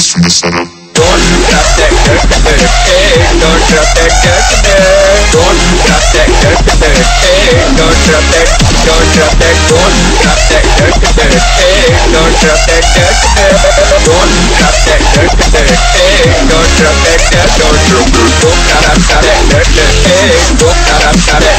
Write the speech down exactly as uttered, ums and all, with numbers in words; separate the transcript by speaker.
Speaker 1: this in the setup.
Speaker 2: Don't drop that dirt, dirt, hey, don't drop that dirt, dirt. Don't drop that dirt, dirt, hey, don't drop that, don't drop that, don't drop that dirt, dirt, hey, don't drop that dirt, dirt. Don't drop that dirt, dirt, hey, don't drop that dirt, don't drop that, don't drop that dirt, dirt, hey, don't drop that.